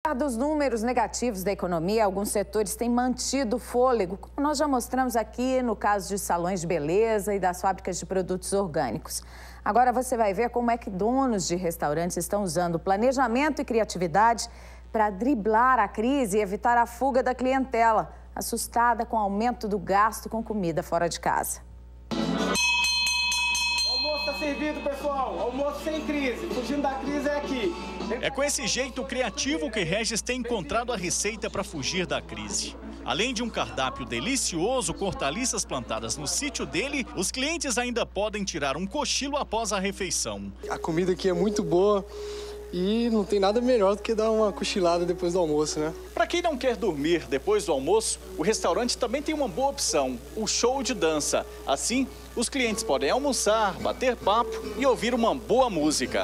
Apesar dos números negativos da economia, alguns setores têm mantido o fôlego, como nós já mostramos aqui no caso de salões de beleza e das fábricas de produtos orgânicos. Agora você vai ver como é que donos de restaurantes estão usando planejamento e criatividade para driblar a crise e evitar a fuga da clientela, assustada com o aumento do gasto com comida fora de casa. Almoço está servido, pessoal. Almoço sem crise. Fugindo da crise é aqui. É com esse jeito criativo que Regis tem encontrado a receita para fugir da crise. Além de um cardápio delicioso com hortaliças plantadas no sítio dele, os clientes ainda podem tirar um cochilo após a refeição. A comida aqui é muito boa e não tem nada melhor do que dar uma cochilada depois do almoço, né? Para quem não quer dormir depois do almoço, o restaurante também tem uma boa opção, o show de dança. Assim, os clientes podem almoçar, bater papo e ouvir uma boa música.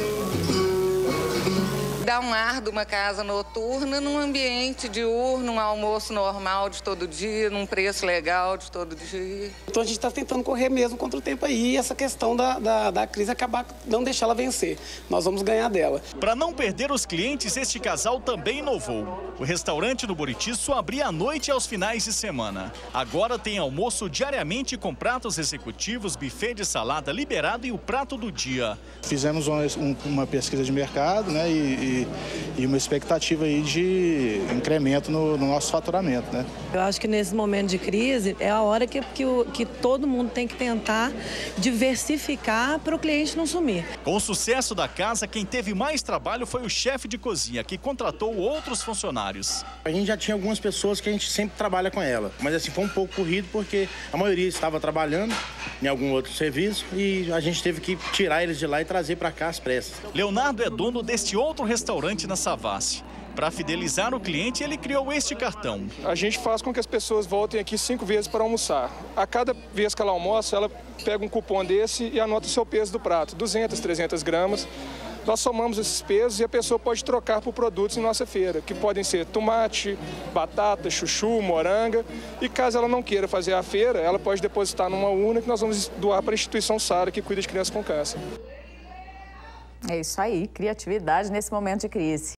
Dá um ar de uma casa noturna num ambiente diurno, um almoço normal de todo dia, num preço legal de todo dia. Então a gente está tentando correr mesmo contra o tempo aí e essa questão da crise acabar, não deixar ela vencer. Nós vamos ganhar dela. Para não perder os clientes, este casal também inovou. O restaurante do Buriti só abria à noite e aos finais de semana. Agora tem almoço diariamente com pratos executivos, buffet de salada liberado e o prato do dia. Fizemos uma pesquisa de mercado, né, e uma expectativa aí de incremento no nosso faturamento, né? Eu acho que nesse momento de crise é a hora que todo mundo tem que tentar diversificar para o cliente não sumir. Com o sucesso da casa, quem teve mais trabalho foi o chefe de cozinha, que contratou outros funcionários. A gente já tinha algumas pessoas que a gente sempre trabalha com ela, mas assim foi um pouco corrido porque a maioria estava trabalhando em algum outro serviço e a gente teve que tirar eles de lá e trazer para cá às pressas. Leonardo é dono deste outro restaurante na Savassi. Para fidelizar o cliente, ele criou este cartão. A gente faz com que as pessoas voltem aqui 5 vezes para almoçar. A cada vez que ela almoça, ela pega um cupom desse e anota o seu peso do prato, 200, 300 gramas. Nós somamos esses pesos e a pessoa pode trocar por produtos em nossa feira, que podem ser tomate, batata, chuchu, moranga. E caso ela não queira fazer a feira, ela pode depositar numa urna que nós vamos doar para a instituição Sara, que cuida de crianças com câncer. É isso aí, criatividade nesse momento de crise.